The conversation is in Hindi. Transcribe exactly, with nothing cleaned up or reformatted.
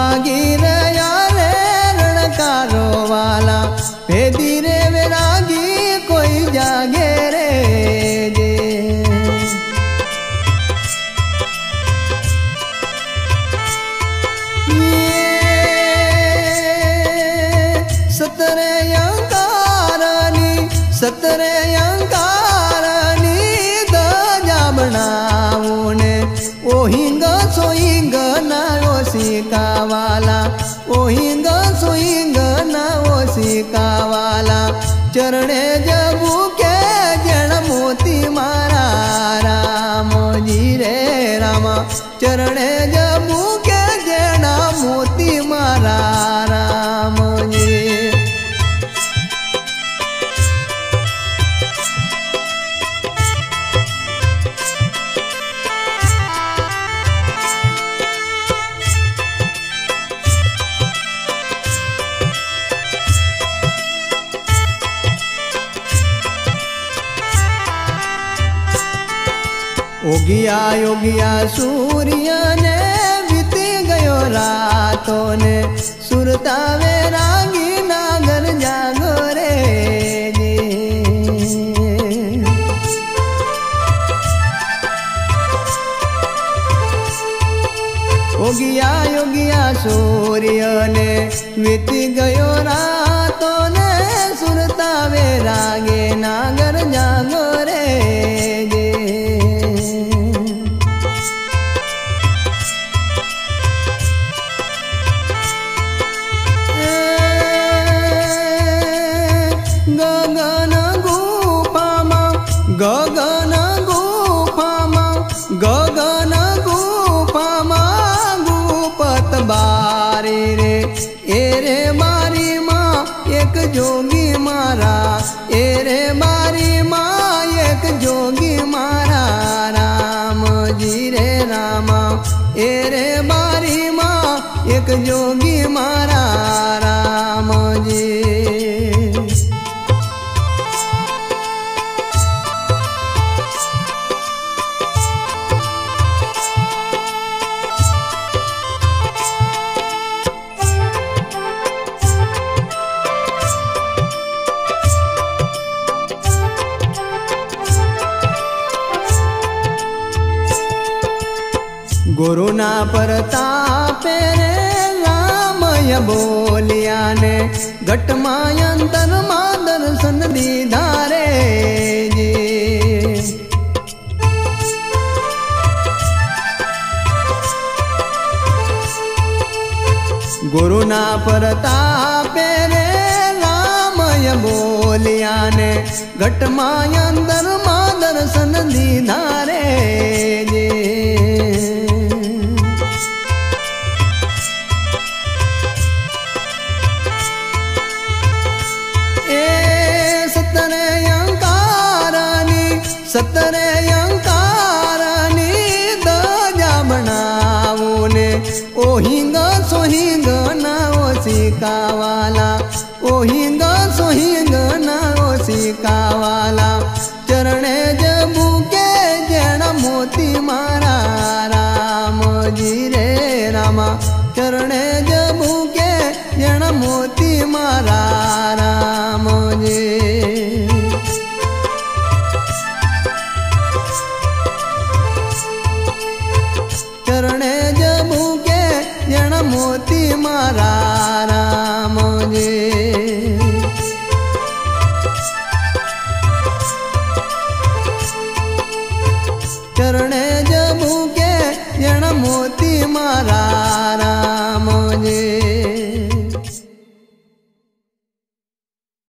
भागी रया रे रणकारो वाला भेदी रे वैरागी कोई जागे रे जे सतरे अंगारानी सतरे अंगारानी दजा बनाऊने ओहिंग सोहिंग ना ओसिका वाला ओहिंग सोहिंग ना ओसिका वाला चरणे जबू के जन मोती मारा राम जी रे रामा चरणे जबू के जन मोती मारा राम जी ओगिया योगिया सूर्य ने बीती गयो रातों ने सुरता वैरागी नागर जागो रे जी ओगिया योगिया सूर्य ने बीती गयो रातों ने सुरता वैरागी नागर जागो रे जी गगन गुफामा गगन गुफामा गगन गुफामा गुपत बारी रे एरे मारी माँ एक जोगी मारा एरे मारी माँ एक जोगी मारा राम जी रे रामा एरे मारी माँ एक जोगी मारा राम जी गुरु ना परतापे रे रामय बोलिया ने घट मायंतर मा दर्शन दीधा रे जी गुरु ना परतापे रे रामय बोलिया ने घट मायंतर मा दर्शन दीधा रे जी सतरे अंकारानी दजा बनाऊने ओहिंग सोहिंग ना ओसिका वाला ओहिंग सोहिंग ना ओसिका वाला चरणे जबू के जन मोती मारा राम जी रे रामा चरणे जबू के जन मोती मारा राम जी चरणे जबू के जन मोती मारा राम जी चरणे जबू के जन मोती मारा राम जी।